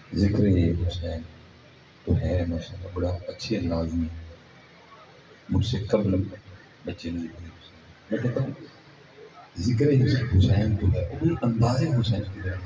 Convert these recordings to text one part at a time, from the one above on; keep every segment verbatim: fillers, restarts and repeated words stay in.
ذکر یہ حسین تو ہے ماشاء اللہ بڑا اچھے انداز میں مجھ سے قبل بچے نہیں بنے. میں کہتا ہوں ذکر حسین تو ہے وہی انداز حسین کی ہے.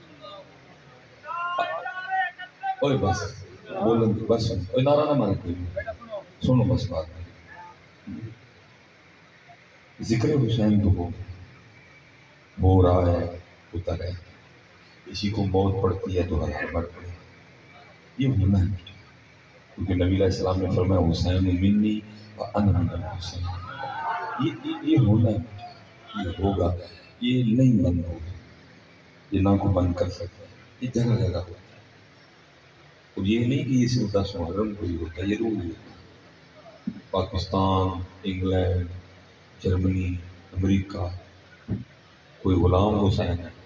اوے بس بولن بس اوے نعرہ نہ مارے کوئی سنو بس بات میں. ذکر حسین تو ہو ہو رہا ہے ہوتا رہے. کسی کو موت پڑتی ہے تو ہر بڑھ پڑے یہ ہونا ہے کیونکہ نبی علیہ السلام نے فرمایا حسین منی و انا من الحسین. یہ یہ یہ ہونا ہے یہ ہوگا یہ نہیں بند ہوگا یہ نہ کو بند کر سکتا یہ جگہ جگہ ہوتا ہے. اور یہ نہیں کہ یہ صرف دس محرم کو ہی ہوتا ہے یہ روز ہوتا ہے. پاکستان انگلینڈ جرمنی امریکہ کوئی غلام حسین ہے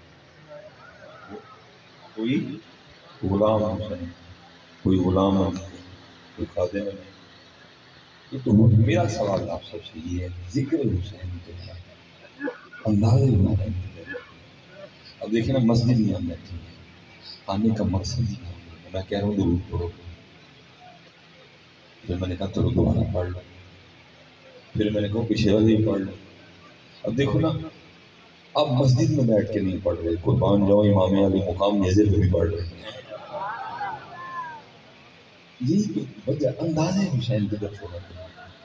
کوئی غلام حسین کوئی غلام کوئی خادم ہے. یہ تو میرا سوال آپ سب سے یہ ہے ذکر حسین تو ہے انداز حسین. اب دیکھیں نا مسجد میں ہم بیٹھے ہیں آنے کا مقصد ہی ہے میں کہہ رہا ہوں درود پڑھو پھر میں نے کہا چلو دوبارہ پڑھ لو پھر میں نے کہا پیچھے والے ہی پڑھ لو. اب دیکھو نا اب مسجد میں بیٹھ کے نہیں پڑھ رہے قربان جاؤ امام علی مقام نظر پہ بھی پڑھ رہے ہیں. یہی تو وجہ انداز حسین کی طرف ہونا چاہیے.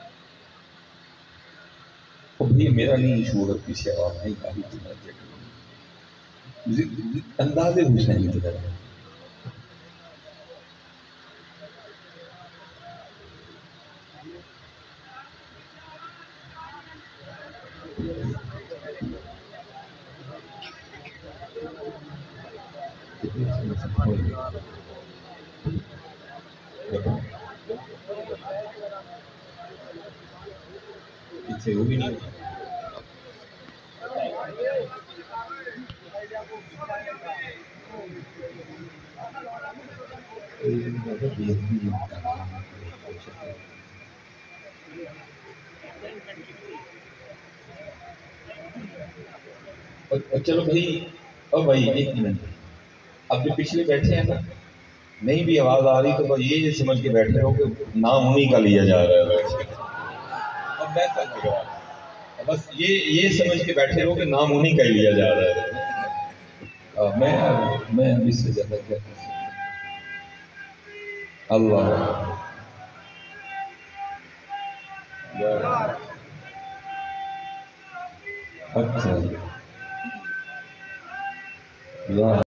اب یہ میرا نہیں ایشو اگر پیچھے آواز نہیں کافی تو میں چیک کروں انداز حسین کی طرف. پیچھے وہ بھی نہیں چلو بھائی او بھائی ایک منٹ اب جو پچھلے بیٹھے ہیں نا نہیں بھی آواز آ رہی تو بس یہ سمجھ کے بیٹھے ہو کہ نام انہیں کا لیا جا رہا ہے. اب میں سمجھ رہا ہوں بس یہ یہ سمجھ کے بیٹھے ہو کہ نام انہیں کا ہی لیا جا رہا ہے. میں میں اس سے زیادہ کیا اللہ اچھا